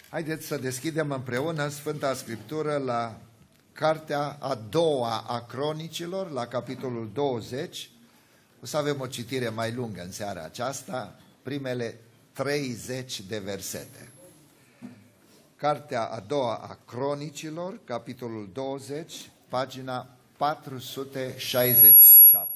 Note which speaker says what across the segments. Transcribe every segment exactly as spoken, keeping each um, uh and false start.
Speaker 1: Haideți să deschidem împreună Sfânta Scriptură la cartea a doua a Cronicilor, la capitolul douăzeci. O să avem o citire mai lungă în seara aceasta, primele treizeci de versete. Cartea a doua a Cronicilor, capitolul douăzeci, pagina patru sute șaizeci și șapte.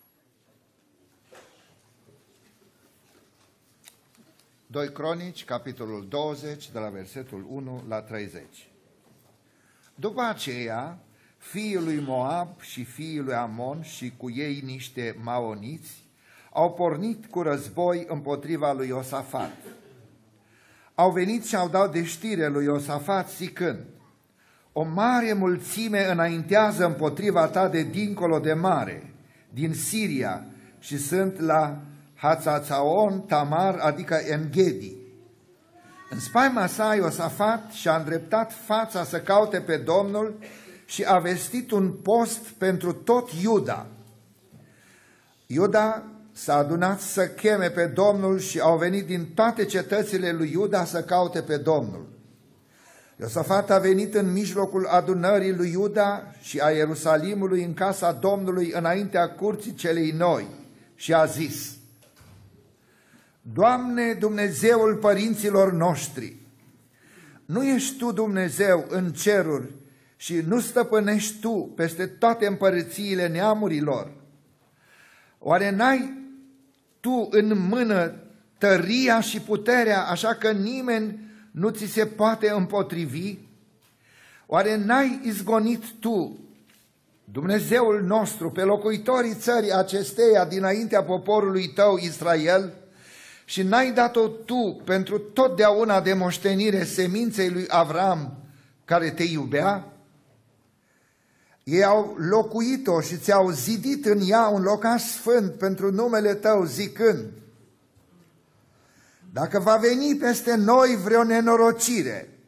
Speaker 1: doi Cronici, capitolul douăzeci, de la versetul unu la treizeci. După aceea, fiii lui Moab și fiii lui Amon și cu ei niște maoniți au pornit cu război împotriva lui Iosafat. Au venit și au dat de știre lui Iosafat zicând: o mare mulțime înaintează împotriva ta de dincolo de mare, din Siria, și sunt la Hațațaon Tamar, adică Engedi. În spaima sa, Iosafat și-a îndreptat fața să caute pe Domnul și a vestit un post pentru tot Iuda. Iuda s-a adunat să cheme pe Domnul și au venit din toate cetățile lui Iuda să caute pe Domnul. Iosafat a venit în mijlocul adunării lui Iuda și a Ierusalimului în casa Domnului înaintea curții celei noi și a zis: Doamne, Dumnezeul părinților noștri, nu ești Tu Dumnezeu în ceruri și nu stăpânești Tu peste toate împărățiile neamurilor? Oare n-ai Tu în mână tăria și puterea, așa că nimeni nu ți se poate împotrivi? Oare n-ai izgonit Tu, Dumnezeul nostru, pe locuitorii țării acesteia dinaintea poporului Tău Israel? Și n-ai dat-o Tu pentru totdeauna de moștenire seminței lui Avram, care Te iubea? Ei au locuit-o și ți-au zidit în ea un locaș sfânt pentru numele Tău, zicând: dacă va veni peste noi vreo nenorocire,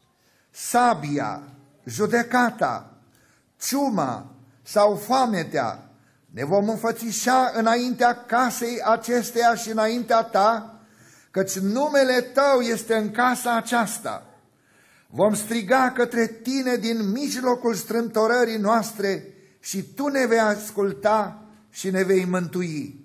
Speaker 1: sabia, judecata, ciuma sau foametea, ne vom înfățișa înaintea casei acesteia și înaintea Ta, căci numele Tău este în casa aceasta. Vom striga către Tine din mijlocul strâmtorării noastre și Tu ne vei asculta și ne vei mântui.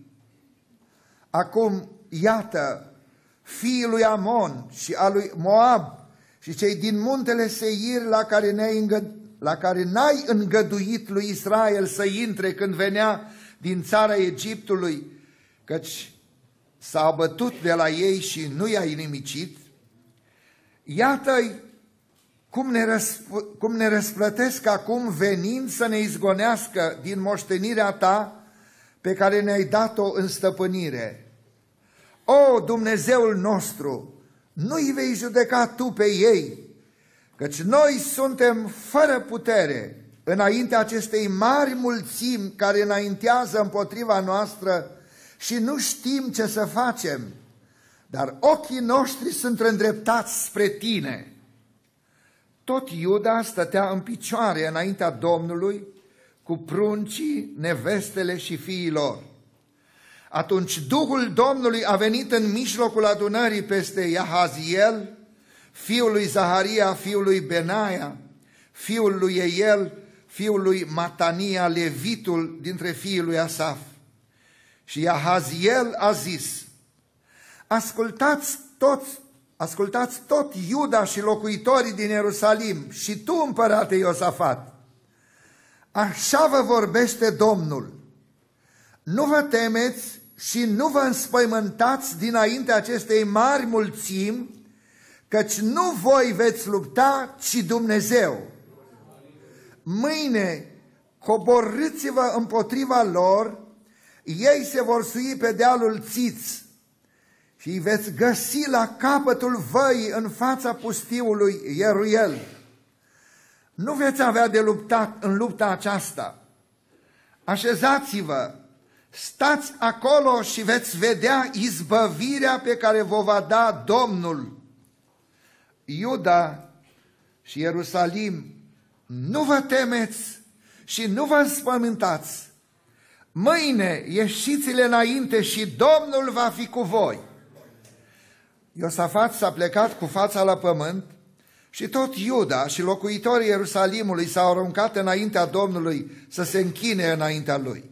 Speaker 1: Acum, iată, fiii lui Amon și a lui Moab și cei din muntele Seir la care ne-ai îngăduit, la care n-ai îngăduit lui Israel să intre când venea din țara Egiptului, căci s-a abătut de la ei și nu i-a inimicit, iată-i cum ne, răsp- cum ne răsplătesc acum venind să ne izgonească din moștenirea Ta pe care ne-ai dat-o în stăpânire. O, Dumnezeul nostru, nu-i vei judeca Tu pe ei, căci noi suntem fără putere înaintea acestei mari mulțimi care înaintează împotriva noastră și nu știm ce să facem, dar ochii noștri sunt îndreptați spre Tine. Tot Iuda stătea în picioare înaintea Domnului cu pruncii, nevestele și fiii lor. Atunci Duhul Domnului a venit în mijlocul adunării peste Iahaziel, fiul lui Zaharia, fiul lui Benaia, fiul lui Eiel, fiul lui Matania, levitul dintre fiii lui Asaf. Și Iahaziel a zis: ascultați toți, ascultați tot Iuda și locuitorii din Ierusalim și tu, împărate Iosafat. Așa vă vorbește Domnul: nu vă temeți și nu vă înspăimântați dinaintea acestei mari mulțimi, căci nu voi veți lupta, ci Dumnezeu. Mâine coborâți-vă împotriva lor, ei se vor sui pe dealul Țiț și îi veți găsi la capătul văii în fața pustiului Ieruel. Nu veți avea de luptat în lupta aceasta. Așezați-vă, stați acolo și veți vedea izbăvirea pe care vă va da Domnul. Iuda și Ierusalim, nu vă temeți și nu vă înspământați. Mâine ieșiți-le înainte și Domnul va fi cu voi. Iosafat s-a plecat cu fața la pământ și tot Iuda și locuitorii Ierusalimului s-au aruncat înaintea Domnului să se închine înaintea lui.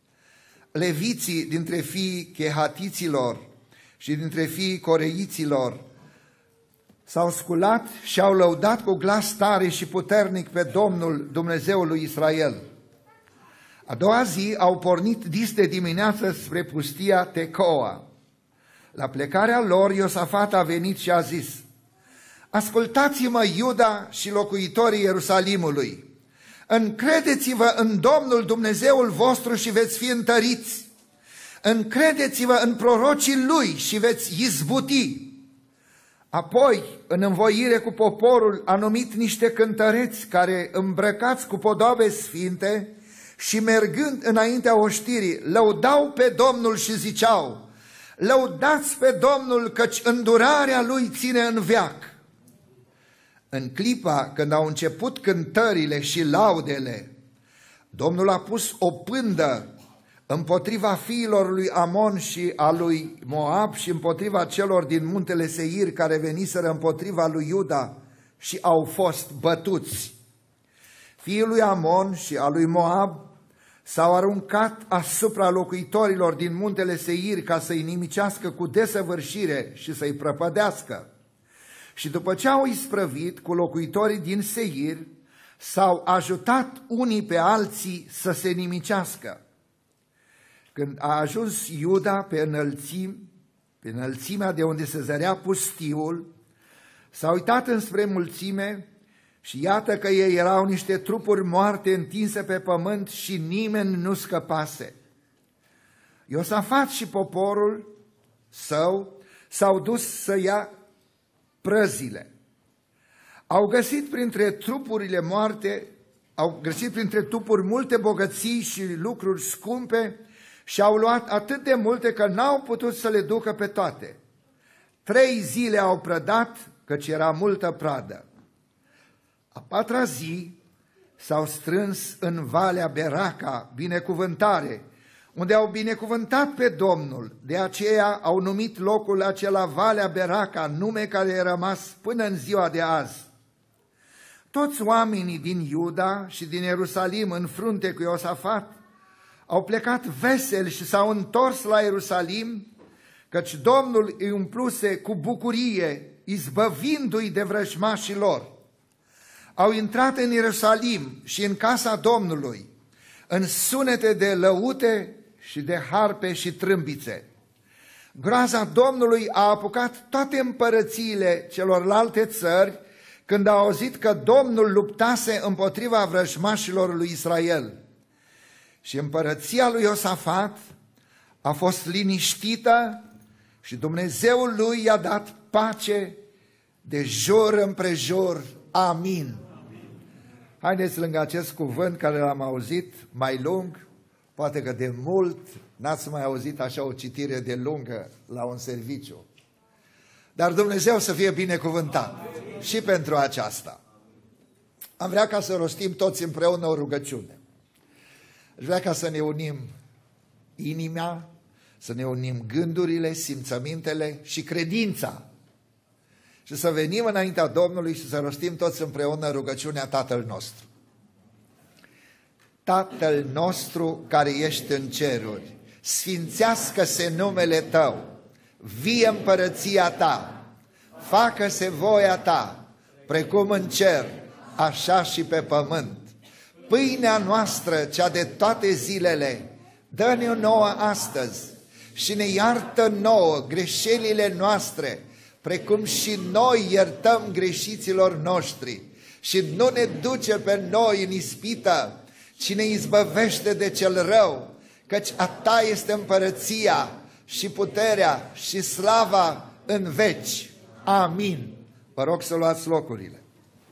Speaker 1: Leviții dintre fiii chehatiților și dintre fiii coreiților s-au sculat și au lăudat cu glas tare și puternic pe Domnul Dumnezeul lui Israel. A doua zi au pornit dis de dimineață spre pustia Tecoa. La plecarea lor, Iosafat a venit și a zis: ascultați-mă, Iuda și locuitorii Ierusalimului, încredeți-vă în Domnul Dumnezeul vostru și veți fi întăriți, încredeți-vă în prorocii Lui și veți izbuti. Apoi, în învoire cu poporul, a numit niște cântăreți care, îmbrăcați cu podoabe sfinte și mergând înaintea oștirii, lăudau pe Domnul și ziceau: lăudați pe Domnul, căci îndurarea Lui ține în veac. În clipa când au început cântările și laudele, Domnul a pus o pândă împotriva fiilor lui Amon și a lui Moab și împotriva celor din muntele Seir care veniseră împotriva lui Iuda și au fost bătuți. Fiii lui Amon și a lui Moab s-au aruncat asupra locuitorilor din muntele Seir ca să-i nimicească cu desăvârșire și să-i prăpădească. Și după ce au isprăvit cu locuitorii din Seir, s-au ajutat unii pe alții să se nimicească. Când a ajuns Iuda pe înălțime, pe înălțimea de unde se zărea pustiul, s-a uitat înspre mulțime și iată că ei erau niște trupuri moarte întinse pe pământ și nimeni nu scăpase. Iosafat și poporul său s-au dus să ia prăzile. Au găsit printre trupurile moarte, au găsit printre trupuri multe bogății și lucruri scumpe și au luat atât de multe că n-au putut să le ducă pe toate. Trei zile au prădat, căci era multă pradă. A patra zi s-au strâns în Valea Beraca, binecuvântare, unde au binecuvântat pe Domnul. De aceea au numit locul acela Valea Beraca, nume care a rămas până în ziua de azi. Toți oamenii din Iuda și din Ierusalim în frunte cu Iosafat au plecat veseli și s-au întors la Ierusalim, căci Domnul îi umpluse cu bucurie, izbăvindu-i de vrăjmașii lor. Au intrat în Ierusalim și în casa Domnului, în sunete de lăute și de harpe și trâmbițe. Groaza Domnului a apucat toate împărățiile celorlalte țări când a auzit că Domnul luptase împotriva vrăjmașilor lui Israel. Și împărăția lui Iosafat a fost liniștită și Dumnezeul lui i-a dat pace de jur împrejur. Amin. Amin. Haideți lângă acest cuvânt care l-am auzit mai lung, poate că de mult n-ați mai auzit așa o citire de lungă la un serviciu. Dar Dumnezeu să fie binecuvântat și pentru aceasta. Am vrea ca să rostim toți împreună o rugăciune. Aș vrea ca să ne unim inima, să ne unim gândurile, simțămintele și credința și să venim înaintea Domnului și să rostim toți împreună rugăciunea Tatăl nostru. Tatăl nostru care ești în ceruri, sfințească-se numele Tău, vie împărăția Ta, facă-se voia Ta, precum în cer, așa și pe pământ. Pâinea noastră, cea de toate zilele, dă-ne-o nouă astăzi și ne iartă nouă greșelile noastre, precum și noi iertăm greșiților noștri. Și nu ne duce pe noi în ispită, ci ne izbăvește de cel rău, căci a Ta este împărăția și puterea și slava în veci. Amin. Vă rog să luați locurile.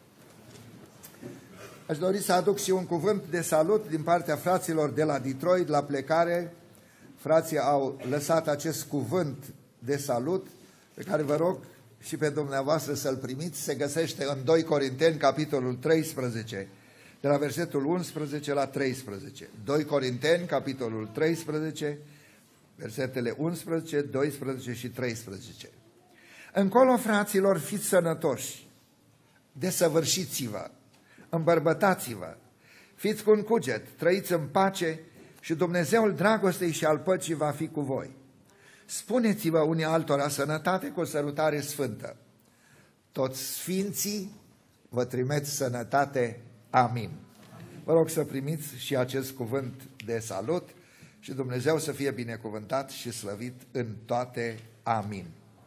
Speaker 1: Aș dori să aduc și un cuvânt de salut din partea fraților de la Detroit. La plecare, frații au lăsat acest cuvânt de salut, pe care vă rog și pe dumneavoastră să-l primiți. Se găsește în doi Corinteni, capitolul treisprezece, de la versetul unsprezece la treisprezece. doi Corinteni, capitolul treisprezece, versetele unsprezece, doisprezece și treisprezece. Încolo, fraților, fiți sănătoși, desăvârșiți-vă, îmbărbătați-vă, fiți cu un cuget, trăiți în pace și Dumnezeul dragostei și al păcii va fi cu voi. Spuneți-vă unii altora sănătate cu o sărutare sfântă. Toți sfinții vă trimit sănătate. Amin. Vă rog să primiți și acest cuvânt de salut și Dumnezeu să fie binecuvântat și slăvit în toate. Amin.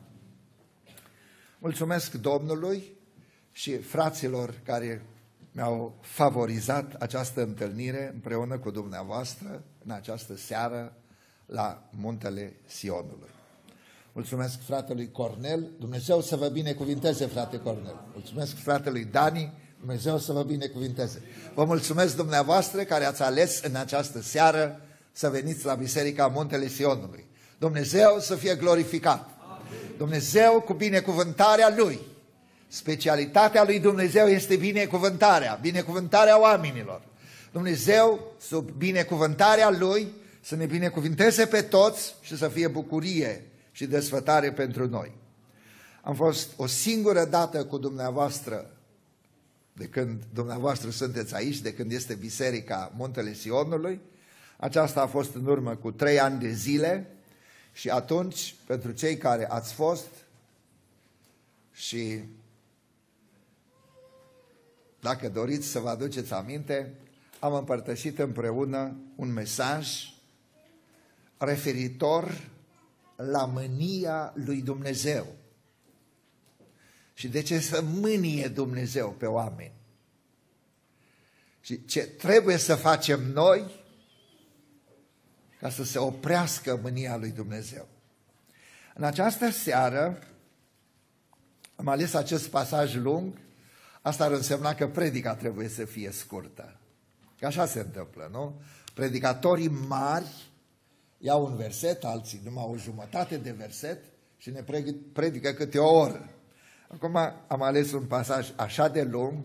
Speaker 1: Mulțumesc Domnului și fraților care mi-au favorizat această întâlnire împreună cu dumneavoastră în această seară la Muntele Sionului. Mulțumesc fratelui Cornel, Dumnezeu să vă binecuvinteze, frate Cornel. Mulțumesc fratelui Dani, Dumnezeu să vă binecuvinteze. Vă mulțumesc dumneavoastră care ați ales în această seară să veniți la Biserica Muntele Sionului. Dumnezeu să fie glorificat. Dumnezeu cu binecuvântarea Lui. Specialitatea lui Dumnezeu este binecuvântarea, binecuvântarea oamenilor. Dumnezeu, sub binecuvântarea Lui, să ne binecuvinteze pe toți și să fie bucurie și desfătare pentru noi. Am fost o singură dată cu dumneavoastră, de când dumneavoastră sunteți aici, de când este Biserica Muntele Sionului. Aceasta a fost în urmă cu trei ani de zile și atunci, pentru cei care ați fost și dacă doriți să vă aduceți aminte, am împărtășit împreună un mesaj referitor la mânia lui Dumnezeu. Și de ce să mânie Dumnezeu pe oameni? Și ce trebuie să facem noi ca să se oprească mânia lui Dumnezeu. În această seară am ales acest pasaj lung. Asta ar însemna că predica trebuie să fie scurtă. Că așa se întâmplă, nu? Predicatorii mari iau un verset, alții numai o jumătate de verset și ne predică câte o oră. Acum am ales un pasaj așa de lung,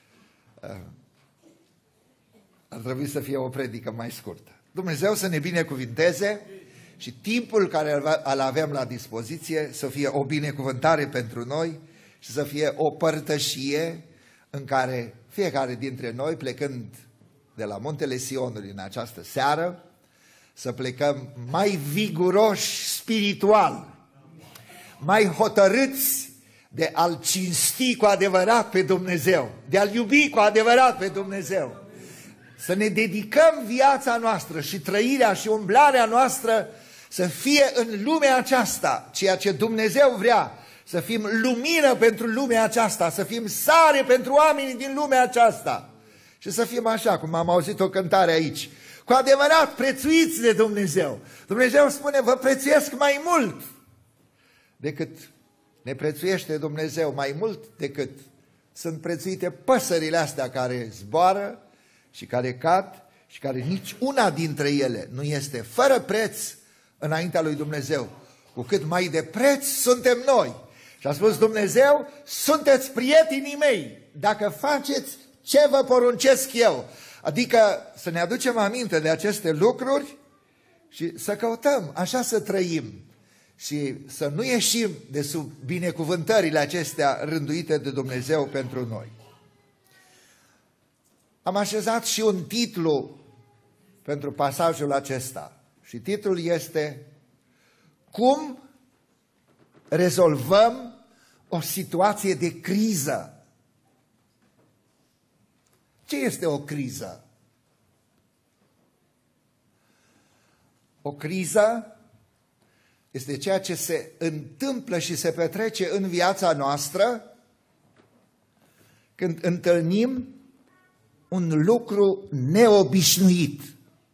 Speaker 1: ar trebui să fie o predică mai scurtă. Dumnezeu să ne binecuvinteze și timpul care îl avem la dispoziție să fie o binecuvântare pentru noi și să fie o părtășie în care fiecare dintre noi, plecând de la Muntele Sionului în această seară, să plecăm mai viguroși spiritual, mai hotărâți de a-L cinsti cu adevărat pe Dumnezeu, de a-L iubi cu adevărat pe Dumnezeu. Să ne dedicăm viața noastră și trăirea și umblarea noastră să fie în lumea aceasta, ceea ce Dumnezeu vrea, să fim lumină pentru lumea aceasta, să fim sare pentru oamenii din lumea aceasta și să fim așa, cum am auzit o cântare aici, cu adevărat prețuiți de Dumnezeu. Dumnezeu spune, vă prețuiesc mai mult decât ne prețuiește Dumnezeu, mai mult decât sunt prețuite păsările astea care zboară și care cad și care nici una dintre ele nu este fără preț înaintea lui Dumnezeu, cu cât mai de preț suntem noi. Și a spus Dumnezeu, sunteți prietenii mei dacă faceți ce vă poruncesc eu. Adică să ne aducem aminte de aceste lucruri și să căutăm, așa să trăim și să nu ieșim de sub binecuvântările acestea rânduite de Dumnezeu pentru noi. Am așezat și un titlu pentru pasajul acesta și titlul este Cum rezolvăm o situație de criză. Ce este o criză? O criză este ceea ce se întâmplă și se petrece în viața noastră când întâlnim un lucru neobișnuit.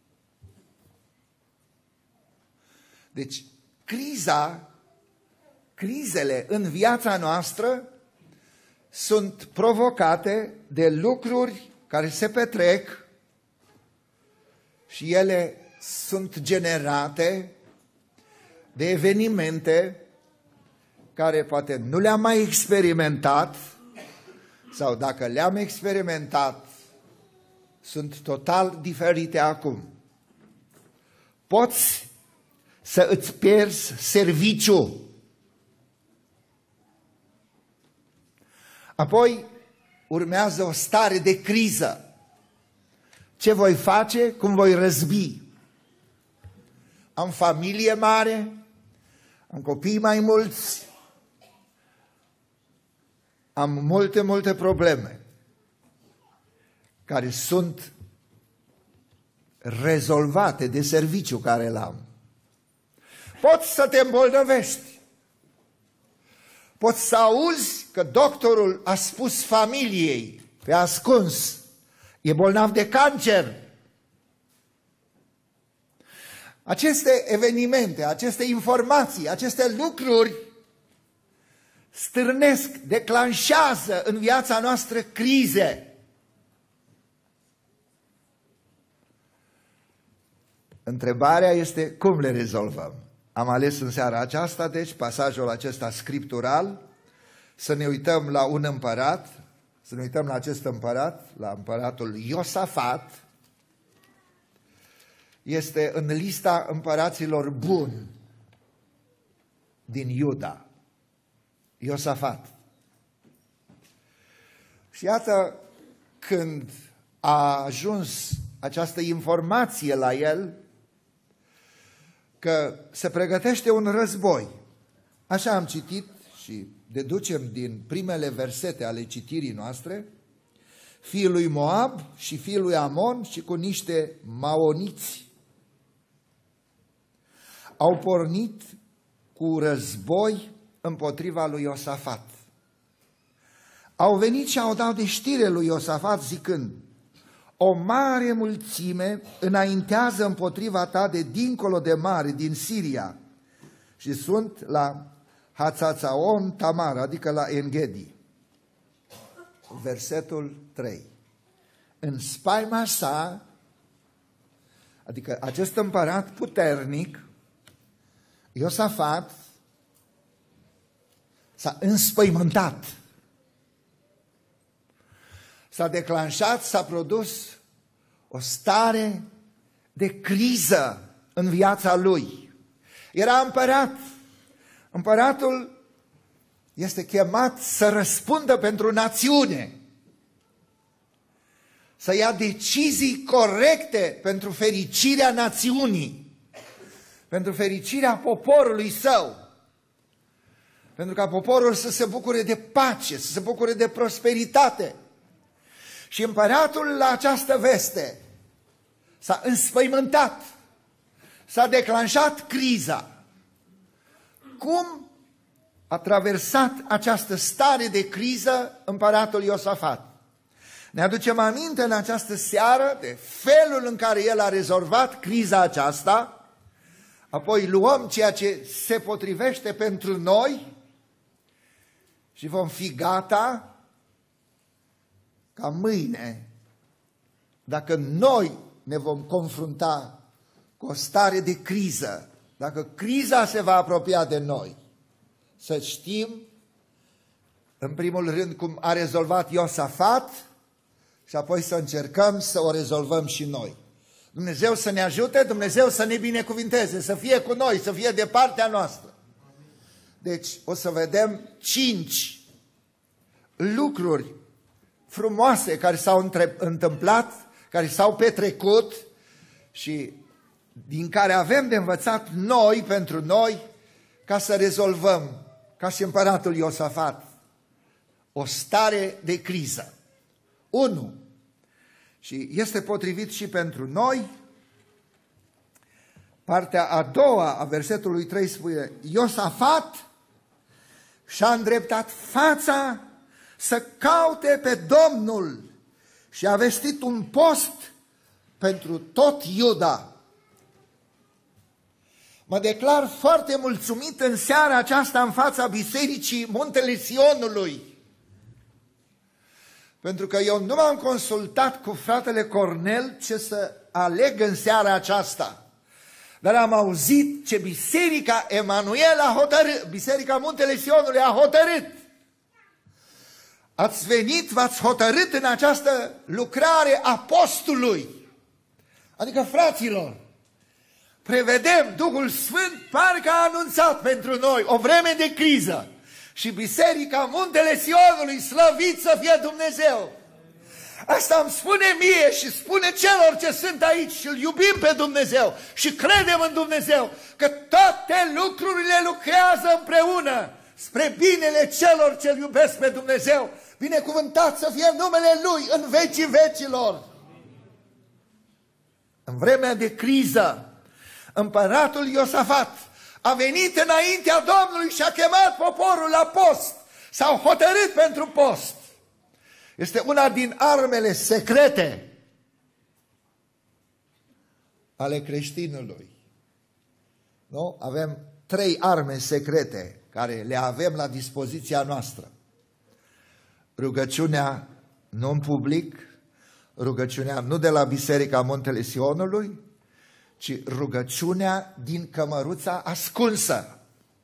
Speaker 1: Deci, criza, crizele în viața noastră sunt provocate de lucruri care se petrec și ele sunt generate de evenimente care poate nu le-am mai experimentat sau dacă le-am experimentat sunt total diferite acum. Poți să îți pierzi serviciul. Apoi urmează o stare de criză. Ce voi face? Cum voi răzbi? Am familie mare, am copii mai mulți, am multe, multe probleme care sunt rezolvate de serviciu care l-am. Poți să te îmbolnăvești. Poți să auzi că doctorul a spus familiei pe ascuns: e bolnav de cancer. Aceste evenimente, aceste informații, aceste lucruri stârnesc, declanșează în viața noastră crize. Întrebarea este cum le rezolvăm. Am ales în seara aceasta, deci, pasajul acesta scriptural, să ne uităm la un împărat, să ne uităm la acest împărat, la împăratul Iosafat. Este în lista împăraților buni din Iuda. Iosafat. Și iată, când a ajuns această informație la el că se pregătește un război, așa am citit și deducem din primele versete ale citirii noastre, fiul lui Moab și fiul lui Amon și cu niște maoniți au pornit cu război împotriva lui Iosafat. Au venit și au dat de știre lui Iosafat zicând: o mare mulțime înaintează împotriva ta de dincolo de mare, din Siria, și sunt la Hațațaon Tamar, adică la Engedi. Versetul trei. În spaima sa, adică acest împărat puternic, Iosafat, s-a înspăimântat. S-a declanșat, s-a produs o stare de criză în viața lui. Era împărat. Împăratul este chemat să răspundă pentru națiune, să ia decizii corecte pentru fericirea națiunii, pentru fericirea poporului său, pentru ca poporul să se bucure de pace, să se bucure de prosperitate. Și împăratul la această veste s-a înspăimântat, s-a declanșat criza. Cum a traversat această stare de criză împăratul Iosafat? Ne aducem aminte în această seară de felul în care el a rezolvat criza aceasta, apoi luăm ceea ce se potrivește pentru noi și vom fi gata ca mâine, dacă noi ne vom confrunta cu o stare de criză, dacă criza se va apropia de noi, să știm, în primul rând, cum a rezolvat Iosafat și apoi să încercăm să o rezolvăm și noi. Dumnezeu să ne ajute, Dumnezeu să ne binecuvinteze, să fie cu noi, să fie de partea noastră. Deci o să vedem cinci lucruri frumoase care s-au întâmplat, care s-au petrecut și din care avem de învățat noi, pentru noi, ca să rezolvăm, ca și împăratul Iosafat, o stare de criză. Unu. Și este potrivit și pentru noi. Partea a doua a versetului trei spune: Iosafat și-a îndreptat fața să caute pe Domnul și a vestit un post pentru tot Iuda. Mă declar foarte mulțumit în seara aceasta în fața bisericii Muntele Sionului, pentru că eu nu m-am consultat cu fratele Cornel ce să aleg în seara aceasta, dar am auzit ce biserica Emanuel a hotărât, biserica Muntele Sionului a hotărât. Ați venit, v-ați hotărât în această lucrare a postului. Adică, fraților, prevedem, Duhul Sfânt parcă a anunțat pentru noi o vreme de criză și Biserica Muntele Sionului, slăvit să fie Dumnezeu. Asta îmi spune mie și spune celor ce sunt aici și îl iubim pe Dumnezeu și credem în Dumnezeu, că toate lucrurile lucrează împreună spre binele celor ce îl iubesc pe Dumnezeu. Binecuvântat să fie numele Lui în vecii vecilor. În vremea de criză, împăratul Iosafat a venit înaintea Domnului și a chemat poporul la post. S-au hotărât pentru post. Este una din armele secrete ale creștinului. Nu? Avem trei arme secrete care le avem la dispoziția noastră. Rugăciunea nu în public, rugăciunea nu de la Biserica Muntele Sionului, ci rugăciunea din cămăruța ascunsă.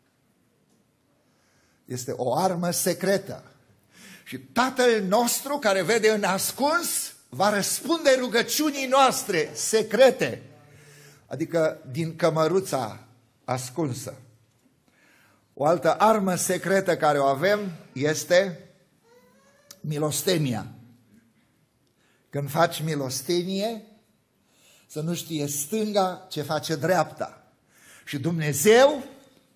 Speaker 1: Este o armă secretă. Și Tatăl nostru care vede în ascuns va răspunde rugăciunii noastre secrete, adică din cămăruța ascunsă. O altă armă secretă care o avem este milostenia. Când faci milostenie, să nu știe stânga ce face dreapta. Și Dumnezeu,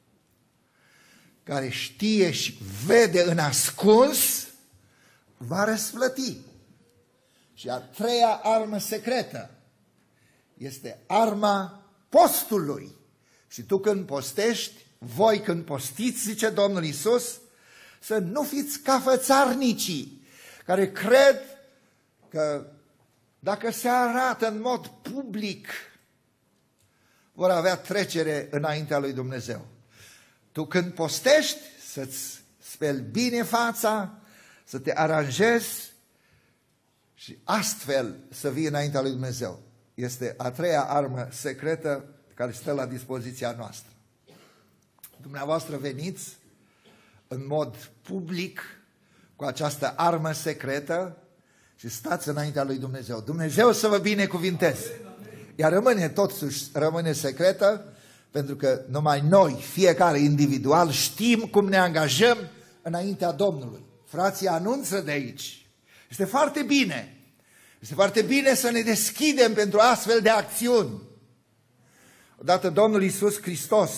Speaker 1: care știe și vede în ascuns, va răsplăti. Și a treia armă secretă este arma postului. Și tu când postești, voi când postiți, zice Domnul Iisus, să nu fiți ca fățarnicii care cred că dacă se arată în mod public, vor avea trecere înaintea lui Dumnezeu. Tu când postești, să-ți speli bine fața, să te aranjezi și astfel să vii înaintea lui Dumnezeu. Este a treia armă secretă care stă la dispoziția noastră. Dumneavoastră veniți în mod public cu această armă secretă și stați înaintea lui Dumnezeu. Dumnezeu să vă binecuvinteze. Ea rămâne totuși, rămâne secretă, pentru că numai noi, fiecare individual, știm cum ne angajăm înaintea Domnului. Frații anunță de aici. Este foarte bine. Este foarte bine să ne deschidem pentru astfel de acțiuni. Odată Domnul Iisus Hristos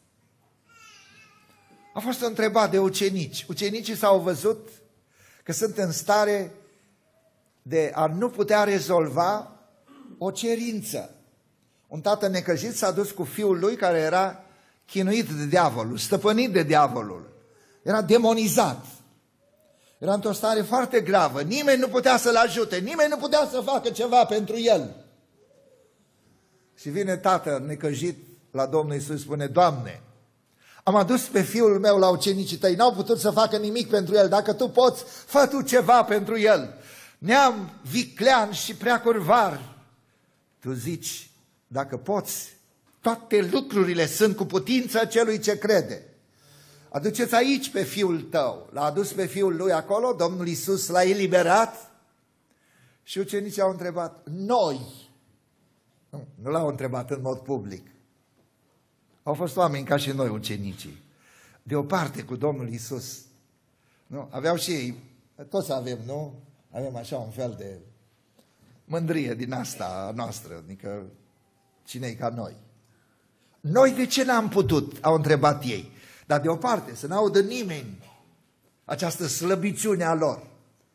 Speaker 1: a fost întrebat de ucenici. Ucenicii s-au văzut că sunt în stare de a nu putea rezolva o cerință. Un tată necăjit s-a dus cu fiul lui care era chinuit de diavolul, stăpânit de diavolul. Era demonizat. Era într-o stare foarte gravă. Nimeni nu putea să-l ajute, nimeni nu putea să facă ceva pentru el. Și vine tatăl necăjit la Domnul Iisus și spune: Doamne, am adus pe fiul meu la ucenicii tăi, n-au putut să facă nimic pentru el, dacă tu poți, fă tu ceva pentru el. Neam viclean și prea curvar. Tu zici, dacă poți, toate lucrurile sunt cu putință celui ce crede. Aduceți aici pe fiul tău. L-a adus pe fiul lui acolo, Domnul Iisus l-a eliberat și ucenicii au întrebat, noi, nu, nu l-au întrebat în mod public, au fost oameni ca și noi ucenicii, deoparte cu Domnul Iisus. Nu? Aveau și ei, toți avem, nu? Avem așa un fel de mândrie din asta noastră, adică cine-i ca noi? Noi de ce n-am putut? Au întrebat ei. Dar deoparte, să n-audă nimeni această slăbiciune a lor.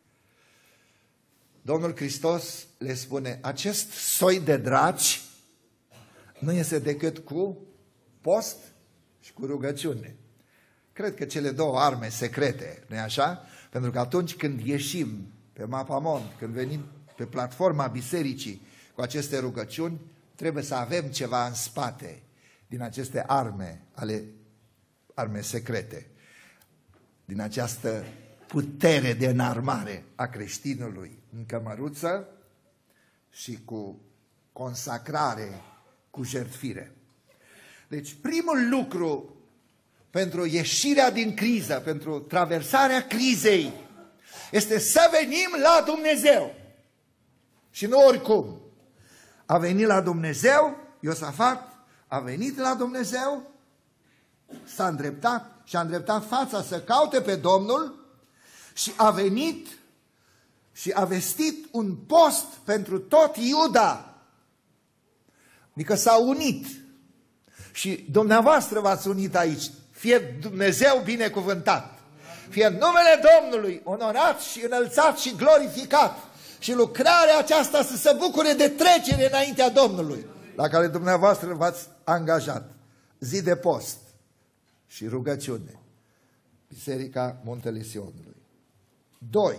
Speaker 1: Domnul Hristos le spune, acest soi de draci nu este decât cu post și cu rugăciune. Cred că cele două arme secrete, nu-i așa? Pentru că atunci când ieșim pe Mapamond, când venim pe platforma bisericii cu aceste rugăciuni, trebuie să avem ceva în spate din aceste arme, ale arme secrete, din această putere de înarmare a creștinului în cămăruță și cu consacrare, cu jertfire. Deci primul lucru pentru ieșirea din criză, pentru traversarea crizei, este să venim la Dumnezeu. Și nu oricum. A venit la Dumnezeu, Iosafat a venit la Dumnezeu, s-a îndreptat și-a îndreptat fața să caute pe Domnul și a venit și a vestit un post pentru tot Iuda. Adică s-a unit. Și dumneavoastră v-ați unit aici. Fie Dumnezeu binecuvântat. Fie numele Domnului onorat și înălțat și glorificat. Și lucrarea aceasta să se bucure de trecere înaintea Domnului, la care dumneavoastră v-ați angajat. Zi de post și rugăciune. Biserica Muntele Sionului. Doi.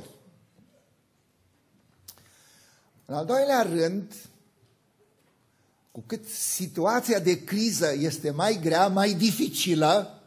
Speaker 1: În al doilea rând, cu cât situația de criză este mai grea, mai dificilă,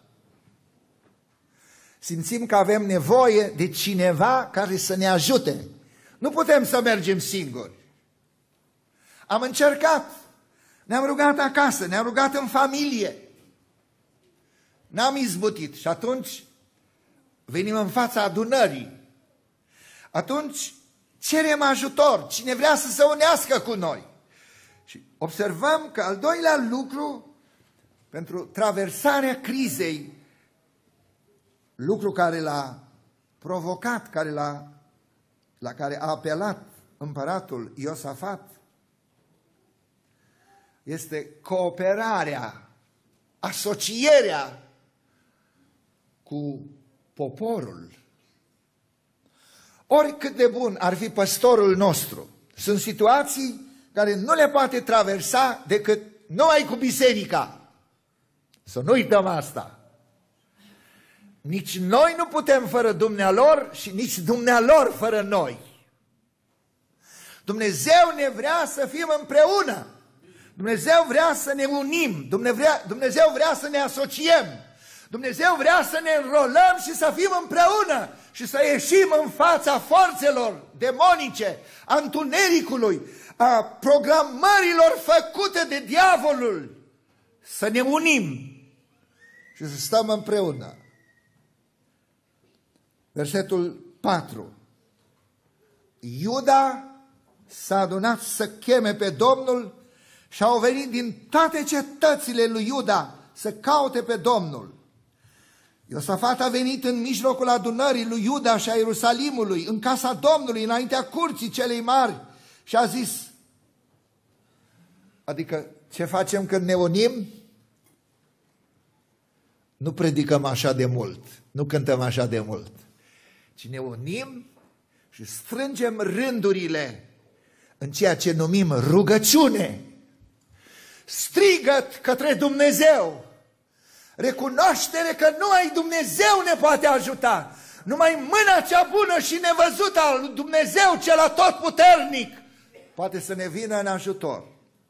Speaker 1: simțim că avem nevoie de cineva care să ne ajute. Nu putem să mergem singuri. Am încercat, ne-am rugat acasă, ne-am rugat în familie. N-am izbutit și atunci venim în fața adunării. Atunci cerem ajutor, cine vrea să se unească cu noi. Și observăm că al doilea lucru pentru traversarea crizei, lucru care l-a provocat, care l-a, la care a apelat împăratul Iosafat, este cooperarea, asocierea cu poporul. Oricât de bun ar fi păstorul nostru, sunt situații care nu le poate traversa decât numai cu biserica. Să nu uităm asta. Nici noi nu putem fără dumnealor și nici dumnealor fără noi. Dumnezeu ne vrea să fim împreună. Dumnezeu vrea să ne unim. Dumnezeu vrea să ne asociem. Dumnezeu vrea să ne înrolăm și să fim împreună și să ieșim în fața forțelor demonice, a întunericului, a programărilor făcute de diavolul, să ne unim și să stăm împreună. Versetul patru. Iuda s-a adunat să cheme pe Domnul și au venit din toate cetățile lui Iuda să caute pe Domnul. Iosafat a venit în mijlocul adunării lui Iuda și a Ierusalimului, în casa Domnului, înaintea curții celei mari, și a zis, adică ce facem când ne unim? Nu predicăm așa de mult, nu cântăm așa de mult, ci ne unim și strângem rândurile în ceea ce numim rugăciune, strigăt către Dumnezeu, recunoaștere că numai Dumnezeu ne poate ajuta, numai mâna cea bună și nevăzută a lui Dumnezeu cel atotputernic poate să ne vină în ajutor.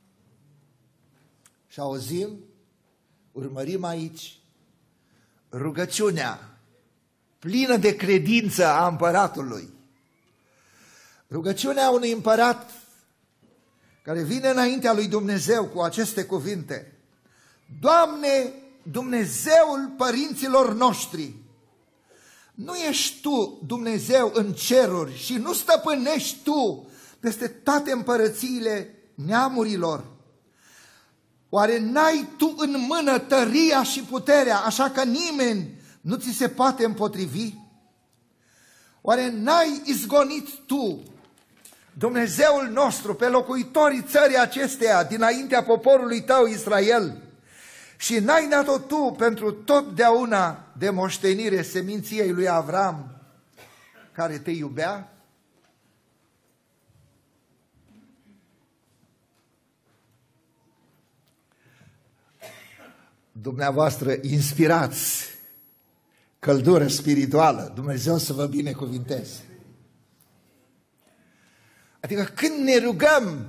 Speaker 1: Și auzim, urmărim aici rugăciunea plină de credință a împăratului. Rugăciunea unui împărat care vine înaintea lui Dumnezeu cu aceste cuvinte: Doamne, Dumnezeul părinților noștri, nu ești Tu Dumnezeu în ceruri și nu stăpânești Tu peste toate împărățiile neamurilor? Oare n-ai Tu în mână tăria și puterea, așa că nimeni nu ți se poate împotrivi? Oare n-ai izgonit Tu, Dumnezeul nostru, pe locuitorii țării acesteia dinaintea poporului Tău Israel, și n-ai dat-o Tu pentru totdeauna de moștenire seminției lui Avram, care Te iubea? Dumneavoastră inspirați căldură spirituală, Dumnezeu să vă binecuvinteze. Adică când ne rugăm,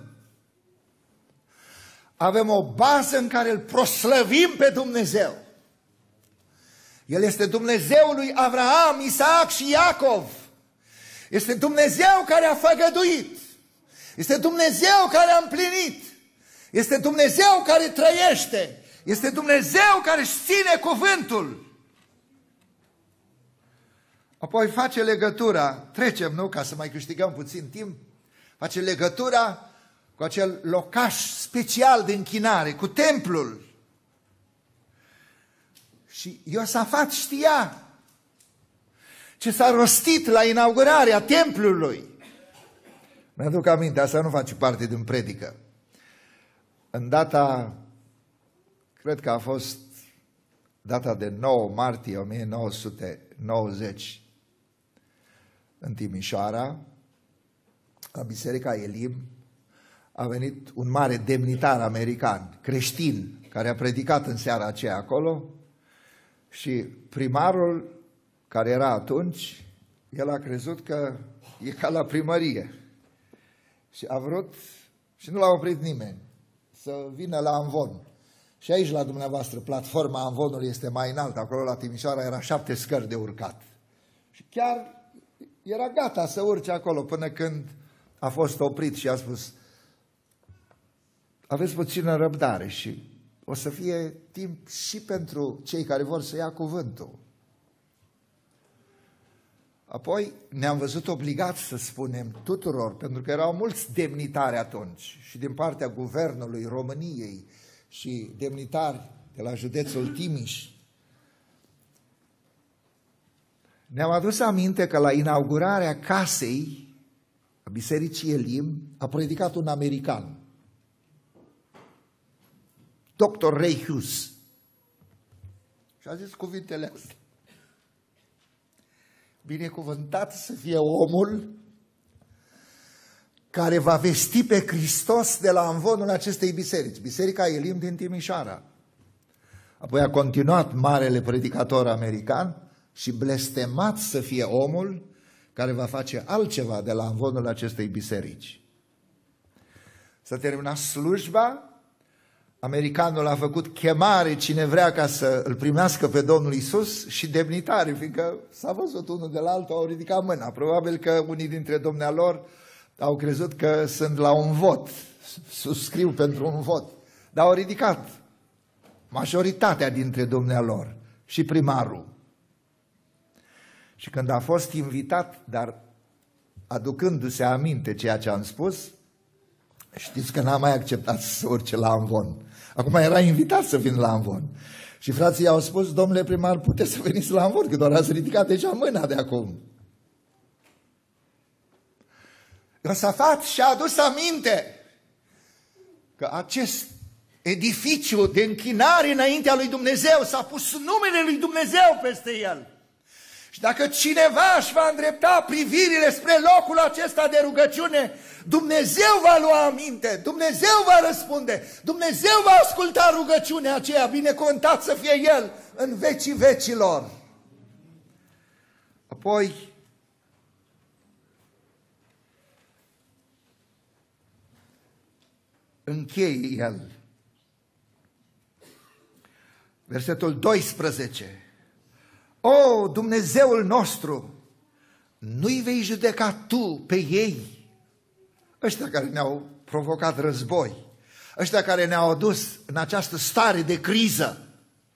Speaker 1: avem o bază în care îl proslăvim pe Dumnezeu. El este Dumnezeul lui Avraam, Isaac și Iacov. Este Dumnezeu care a făgăduit. Este Dumnezeu care a împlinit. Este Dumnezeu care trăiește. Este Dumnezeu care își ține cuvântul. Apoi face legătura, trecem, nu, ca să mai câștigăm puțin timp, face legătura cu acel locaș special de închinare, cu templul. Și Iosafat știa ce s-a rostit la inaugurarea templului. Mi-aduc aminte, asta nu face parte din predică. În data, cred că a fost data de nouă martie o mie nouă sute nouăzeci, în Timișoara, la Biserica Elim, a venit un mare demnitar american, creștin, care a predicat în seara aceea acolo, și primarul care era atunci, el a crezut că e ca la primărie și a vrut, și nu l-a oprit nimeni, să vină la Amvon. Și aici la dumneavoastră platforma Amvonului este mai înaltă, acolo la Timișoara era șapte scări de urcat. Și chiar era gata să urce acolo până când a fost oprit și a spus: aveți puțină răbdare și o să fie timp și pentru cei care vor să ia cuvântul. Apoi ne-am văzut obligați să spunem tuturor, pentru că erau mulți demnitari atunci, și din partea Guvernului României și demnitari de la județul Timiș. Ne-am adus aminte că la inaugurarea casei a Bisericii Elim a predicat un american, doctor Ray Hughes, și a zis cuvintele astea: binecuvântat să fie omul care va vesti pe Hristos de la amvonul acestei biserici, Biserica Elim din Timișoara. Apoi a continuat marele predicator american: și blestemat să fie omul care va face altceva de la amvonul acestei biserici. S-a terminat slujba, americanul a făcut chemare cine vrea ca să îl primească pe Domnul Iisus, și demnitarii, fiindcă s-a văzut unul de la altul, au ridicat mâna. Probabil că unii dintre dumnealor au crezut că sunt la un vot, subscriu pentru un vot, dar au ridicat majoritatea dintre dumnealor și primarul. Și când a fost invitat, dar aducându-se aminte ceea ce am spus, știți că n-a mai acceptat să urce la amvon. Acum era invitat să vină la amvon. Și frații i-au spus: domnule primar, puteți să veniți la amvon, că doar ați ridicat deja mâna de acum. Iosafat și-a adus aminte că acest edificiu de închinare înaintea lui Dumnezeu s-a pus numele lui Dumnezeu peste el. Și dacă cineva își va îndrepta privirile spre locul acesta de rugăciune, Dumnezeu va lua aminte, Dumnezeu va răspunde, Dumnezeu va asculta rugăciunea aceea, binecuvântat să fie El în vecii vecilor. Apoi, încheie el. Versetul doisprezece. O, Dumnezeul nostru, nu-i vei judeca Tu pe ei, ăștia care ne-au provocat război, ăștia care ne-au adus în această stare de criză.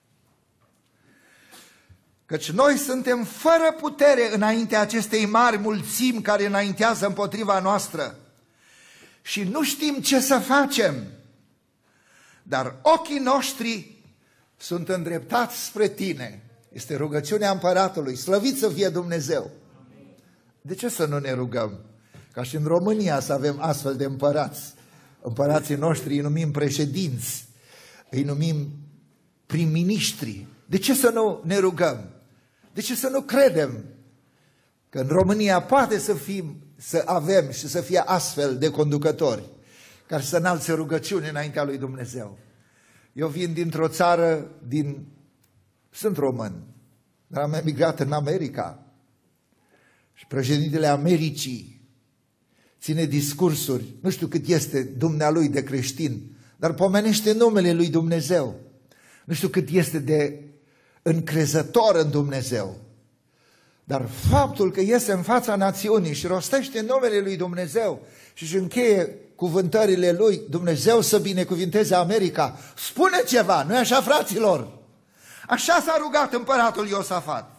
Speaker 1: Căci noi suntem fără putere înaintea acestei mari mulțimi care înaintează împotriva noastră și nu știm ce să facem, dar ochii noștri sunt îndreptați spre Tine. Este rugăciunea împăratului, slăvit să fie Dumnezeu. De ce să nu ne rugăm? Ca și în România să avem astfel de împărați. Împărații noștri îi numim președinți, îi numim prim-ministri. De ce să nu ne rugăm? De ce să nu credem că în România poate să fim, să avem și să fie astfel de conducători care să înalțe rugăciune înaintea lui Dumnezeu? Eu vin dintr-o țară, din, sunt român, dar am emigrat în America și președintele Americii ține discursuri, nu știu cât este dumnealui de creștin, dar pomenește numele lui Dumnezeu. Nu știu cât este de încrezător în Dumnezeu, dar faptul că iese în fața națiunii și rostește numele lui Dumnezeu și își încheie cuvântările lui, Dumnezeu să binecuvinteze America, spune ceva, nu-i așa, fraților? Așa s-a rugat împăratul Iosafat.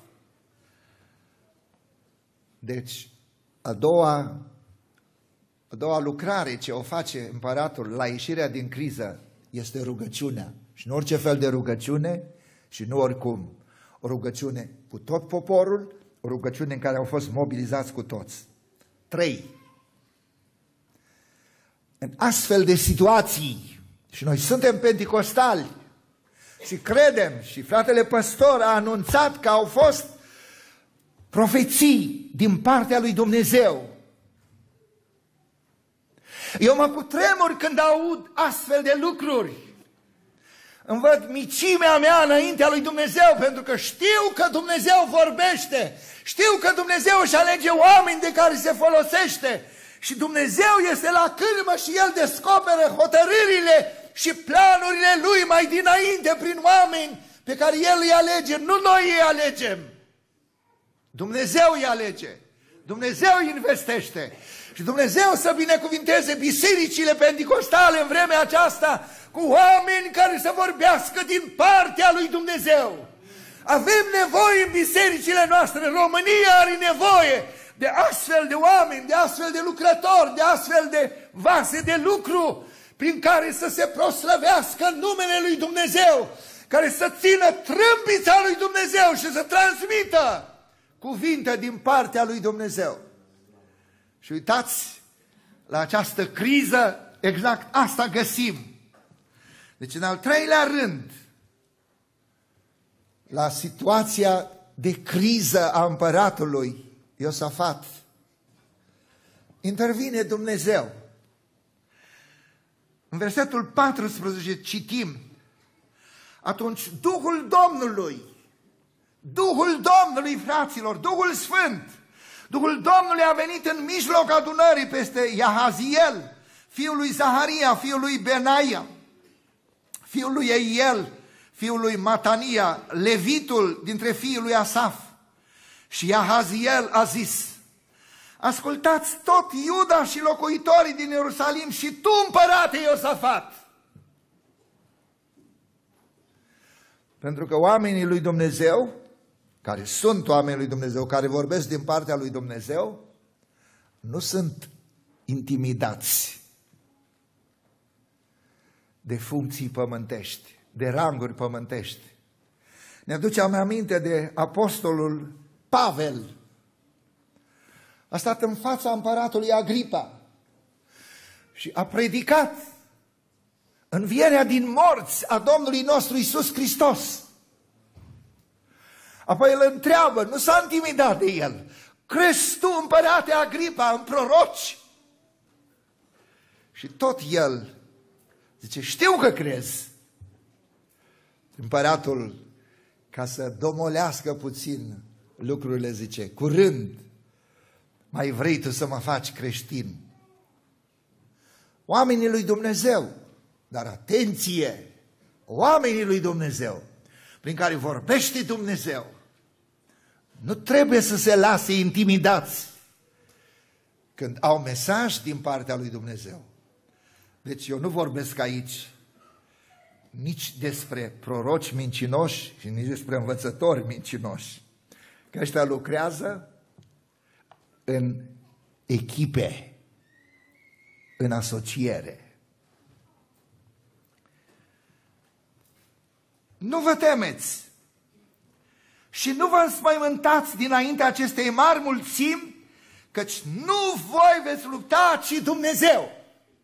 Speaker 1: Deci, a doua, a doua lucrare ce o face împăratul la ieșirea din criză este rugăciunea. Și în orice fel de rugăciune Și nu oricum, o rugăciune cu tot poporul, o rugăciune în care au fost mobilizați cu toți. Trei. În astfel de situații, și noi suntem penticostali și credem, și fratele păstor a anunțat că au fost profeții din partea lui Dumnezeu. Eu mă cutremur când aud astfel de lucruri. Îmi văd micimea mea înaintea lui Dumnezeu, pentru că știu că Dumnezeu vorbește, știu că Dumnezeu își alege oameni de care se folosește și Dumnezeu este la cârmă și El descoperă hotărârile și planurile Lui mai dinainte prin oameni pe care El îi alege, nu noi îi alegem. Dumnezeu îi alege, Dumnezeu îi investește și Dumnezeu să binecuvinteze bisericile penticostale în vremea aceasta cu oameni care să vorbească din partea lui Dumnezeu. Avem nevoie în bisericile noastre, România are nevoie de astfel de oameni, de astfel de lucrători, de astfel de vase de lucru prin care să se proslăvească numele lui Dumnezeu, care să țină trâmbița lui Dumnezeu și să transmită cuvinte din partea lui Dumnezeu. Și uitați, la această criză exact asta găsim. Deci în al treilea rând, la situația de criză a împăratului Iosafat, intervine Dumnezeu. În versetul paisprezece citim: atunci Duhul Domnului, Duhul Domnului, fraților, Duhul Sfânt, Duhul Domnului a venit în mijloc adunării peste Iahaziel, fiul lui Zaharia, fiul lui Benaia, fiul lui Eiel, fiul lui Matania, levitul dintre fiii lui Asaf. Și Iahaziel a zis: ascultați tot Iuda și locuitorii din Ierusalim și tu, împărate Iosafat. Pentru că oamenii lui Dumnezeu, care sunt oamenii lui Dumnezeu, care vorbesc din partea lui Dumnezeu, nu sunt intimidați de funcții pământești, de ranguri pământești. Ne aducem aminte de apostolul Pavel. A stat în fața împăratului Agripa și a predicat învierea din morți a Domnului nostru Iisus Hristos. Apoi îl întreabă, nu s-a intimidat de el: crezi tu, împărate Agripa, în proroci? Și tot el zice: știu că crezi. Împăratul, ca să domolească puțin lucrurile, zice: curând mai vrei tu să mă faci creștin? Oamenii lui Dumnezeu, dar atenție, oamenii lui Dumnezeu, prin care vorbește Dumnezeu, nu trebuie să se lase intimidați când au mesaj din partea lui Dumnezeu. Deci eu nu vorbesc aici nici despre proroci mincinoși și nici despre învățători mincinoși, că ăștia lucrează în echipe, în asociere. Nu vă temeți și nu vă înspăimântați dinaintea acestei mari mulțimi, căci nu voi veți lupta, ci Dumnezeu.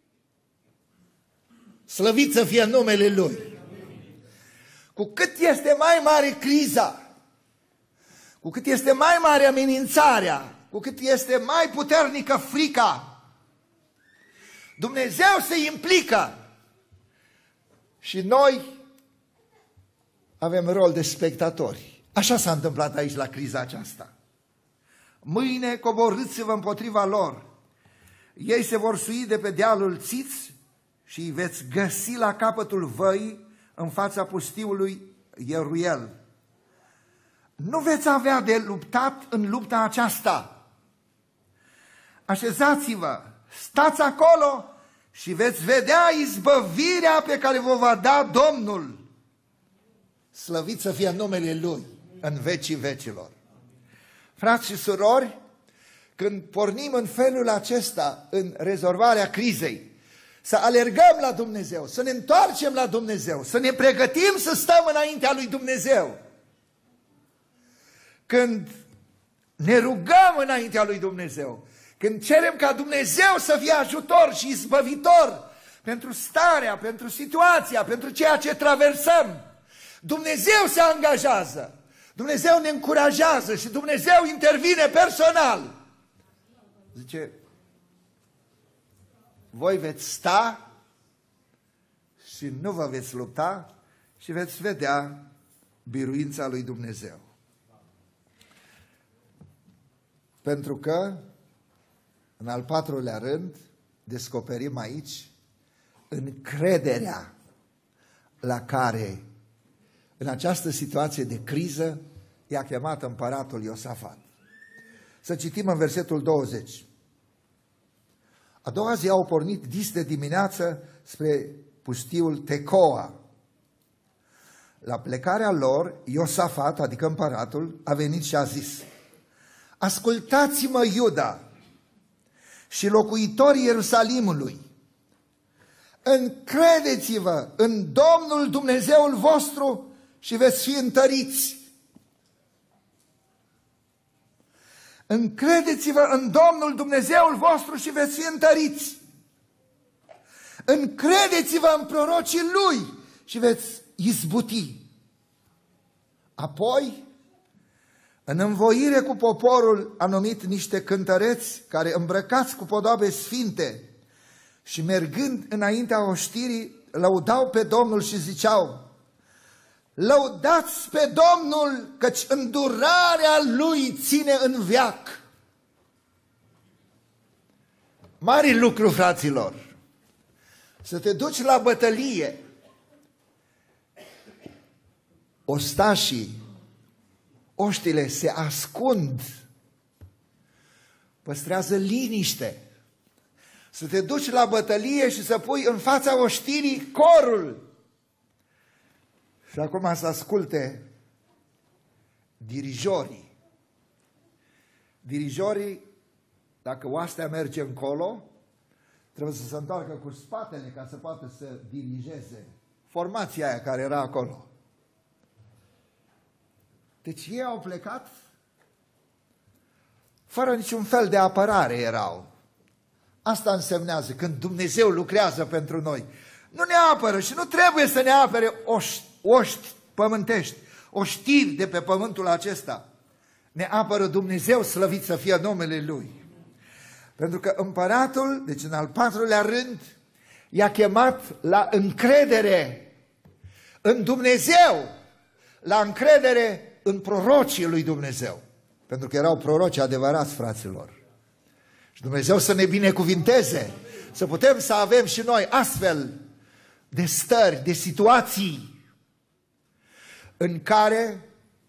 Speaker 1: Slăvit să fie numele Lui. Cu cât este mai mare criza, cu cât este mai mare amenințarea, cu cât este mai puternică frica, Dumnezeu se implică și noi avem rol de spectatori. Așa s-a întâmplat aici la criza aceasta. Mâine coborâți-vă împotriva lor. Ei se vor sui de pe dealul Țiț și îi veți găsi la capătul văii, în fața pustiului Ieruel. Nu veți avea de luptat în lupta aceasta. Așezați-vă, stați acolo și veți vedea izbăvirea pe care vă va da Domnul. Slăvit să fie numele Lui în vecii vecilor. Frați și surori, când pornim în felul acesta în rezolvarea crizei, să alergăm la Dumnezeu, să ne întoarcem la Dumnezeu, să ne pregătim să stăm înaintea lui Dumnezeu. Când ne rugăm înaintea lui Dumnezeu, când cerem ca Dumnezeu să fie ajutor și izbăvitor pentru starea, pentru situația, pentru ceea ce traversăm, Dumnezeu se angajează, Dumnezeu ne încurajează și Dumnezeu intervine personal. Zice, voi veți sta și nu vă veți lupta și veți vedea biruința lui Dumnezeu. Pentru că, în al patrulea rând, descoperim aici încrederea la care, în această situație de criză, i-a chemat împăratul Iosafat. Să citim în versetul douăzeci. A doua zi au pornit dis de dimineață spre pustiul Tecoa. La plecarea lor, Iosafat, adică împăratul, a venit și a zis: ascultați-mă, Iuda și locuitorii Ierusalimului, încredeți-vă în Domnul Dumnezeul vostru și veți fi întăriți. Încredeți-vă în Domnul Dumnezeul vostru și veți fi întăriți. Încredeți-vă în prorocii Lui și veți izbuti. Apoi, în învoire cu poporul, a numit niște cântăreți care, îmbrăcați cu podoabe sfinte și mergând înaintea oștirii, lăudau pe Domnul și ziceau: lăudați pe Domnul, căci îndurarea Lui ține în veac. Mare lucru, fraților, să te duci la bătălie. Ostașii, oștile se ascund, păstrează liniște. Să te duci la bătălie și să pui în fața oștirii corul. Și acum să asculte dirijorii. Dirijorii, dacă oastea merge încolo, trebuie să se întoarcă cu spatele ca să poată să dirigeze formația aia care era acolo. Deci ei au plecat fără niciun fel de apărare erau. Asta însemnează când Dumnezeu lucrează pentru noi. Nu ne apără și nu trebuie să ne apere oști, oști pământești, oștiri de pe pământul acesta. Ne apără Dumnezeu, slăvit să fie numele Lui. Pentru că împăratul, deci în al patrulea rând, i-a chemat la încredere în Dumnezeu, la încredere în prorocii lui Dumnezeu. Pentru că erau proroci adevărați, fraților. Și Dumnezeu să ne binecuvinteze, să putem să avem și noi astfel de stări, de situații în care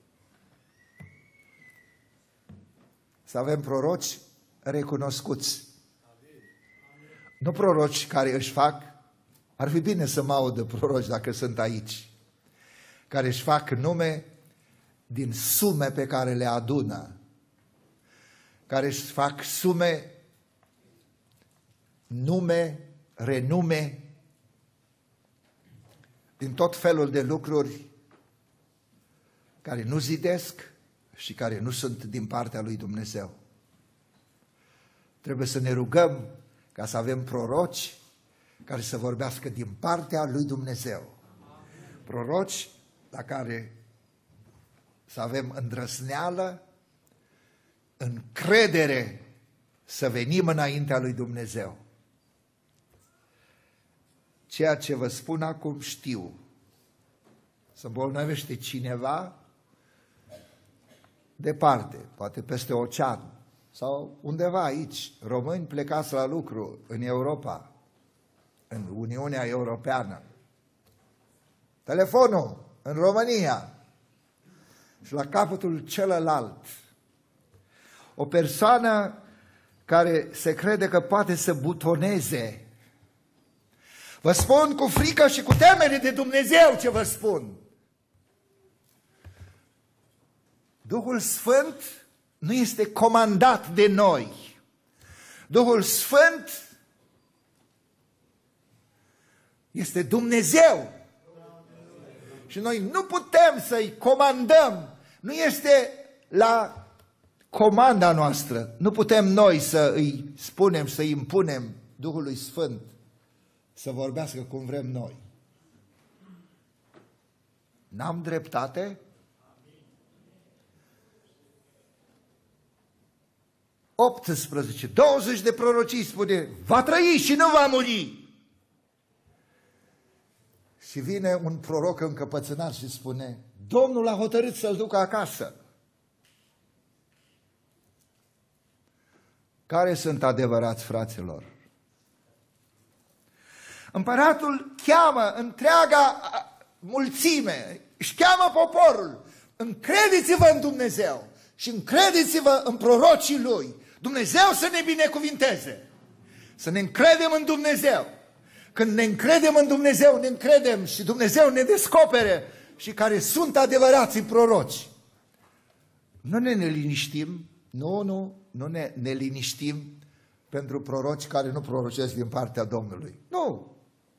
Speaker 1: să avem proroci recunoscuți. Nu proroci care își fac, ar fi bine să mă audă proroci dacă sunt aici, care își fac nume din sume pe care le adună, care își fac sume, nume, renume, din tot felul de lucruri care nu zidesc și care nu sunt din partea lui Dumnezeu. Trebuie să ne rugăm ca să avem proroci care să vorbească din partea lui Dumnezeu. Proroci la care să avem îndrăzneală, încredere să venim înaintea lui Dumnezeu. Ceea ce vă spun acum știu. Se îmbolnăvește cineva departe, poate peste ocean sau undeva aici, români plecați la lucru în Europa, în Uniunea Europeană. Telefonul în România și la capătul celălalt o persoană care se crede că poate să butoneze. Vă spun cu frică și cu temere de Dumnezeu ce vă spun. Duhul Sfânt nu este comandat de noi. Duhul Sfânt Este Dumnezeu. Și noi nu putem să-i comandăm. Nu este la comanda noastră. Nu putem noi să îi spunem, să-i impunem Duhului Sfânt să vorbească cum vrem noi. N-am dreptate? optsprezece, douăzeci de prorocii spune, va trăi și nu va muri. Și vine un proroc încăpățânat și spune, Domnul a hotărât să-l ducă acasă. Care sunt adevărați, fraților? Împăratul cheamă întreaga mulțime, își cheamă poporul, încrediți-vă în Dumnezeu și încrediți-vă în prorocii Lui. Dumnezeu să ne binecuvinteze, să ne încredem în Dumnezeu. Când ne încredem în Dumnezeu, ne încredem și Dumnezeu ne descopere și care sunt adevărații proroci. Nu ne neliniștim, nu, nu, nu ne neliniștim pentru proroci care nu prorocesc din partea Domnului. Nu!